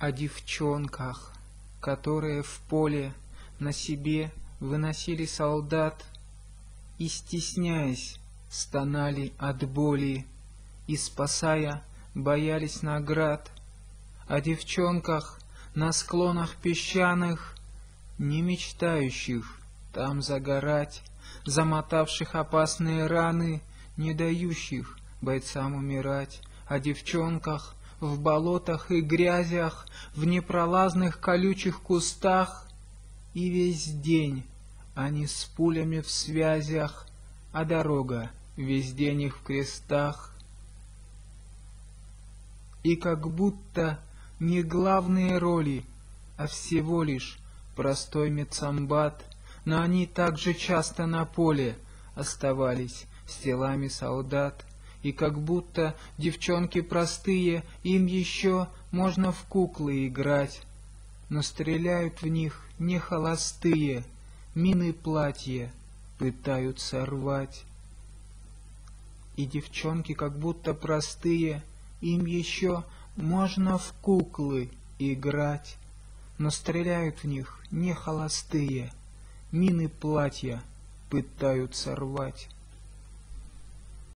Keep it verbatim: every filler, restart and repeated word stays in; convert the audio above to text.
о девчонках, которые в поле на себе выносили солдат и, стесняясь, стонали от боли и, спасая, боялись наград, о девчонках на склонах песчаных, не мечтающих там загорать, замотавших опасные раны, не дающих бойцам умирать, о девчонках в болотах и грязях, в непролазных колючих кустах, и весь день они с пулями в связях, а дорога весь день их в крестах. И как будто не главные роли, а всего лишь простой медсамбат, но они так же часто на поле оставались с телами солдат. И как будто девчонки простые, им еще можно в куклы играть, но стреляют в них не холостые, мины платья пытаются рвать. И девчонки как будто простые, им еще можно в куклы играть, но стреляют в них не холостые, мины платья пытаются рвать.